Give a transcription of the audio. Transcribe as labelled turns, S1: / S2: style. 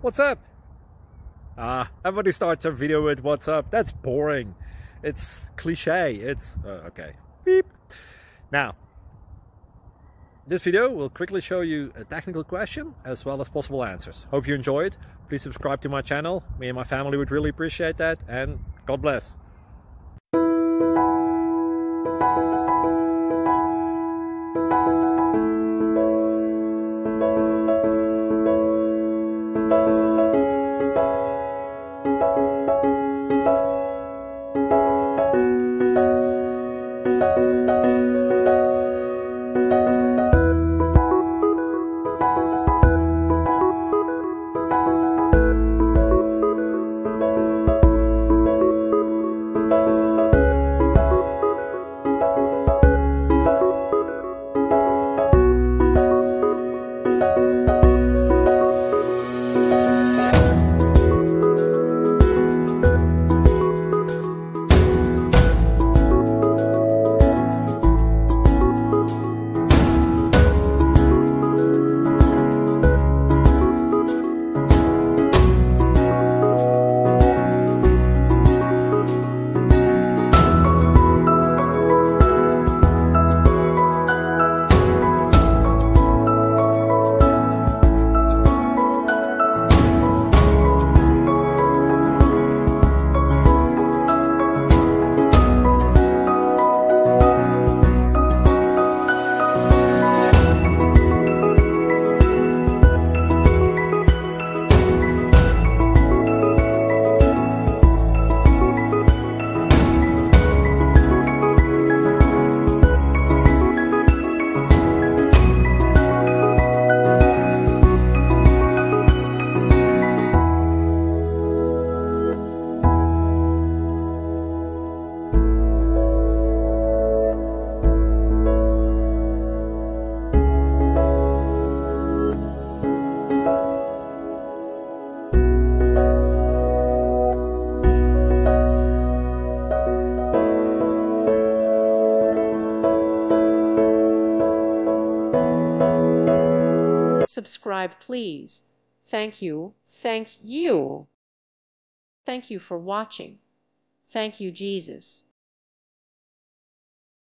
S1: What's up? Everybody starts a video with what's up. That's boring. It's cliche. It's okay. Beep. Now, this video will quickly show you a technical question as well as possible answers. Hope you enjoy it. Please subscribe to my channel. Me and my family would really appreciate that, and God bless.
S2: Subscribe, please. Thank you. Thank you. Thank you for watching. Thank you, Jesus.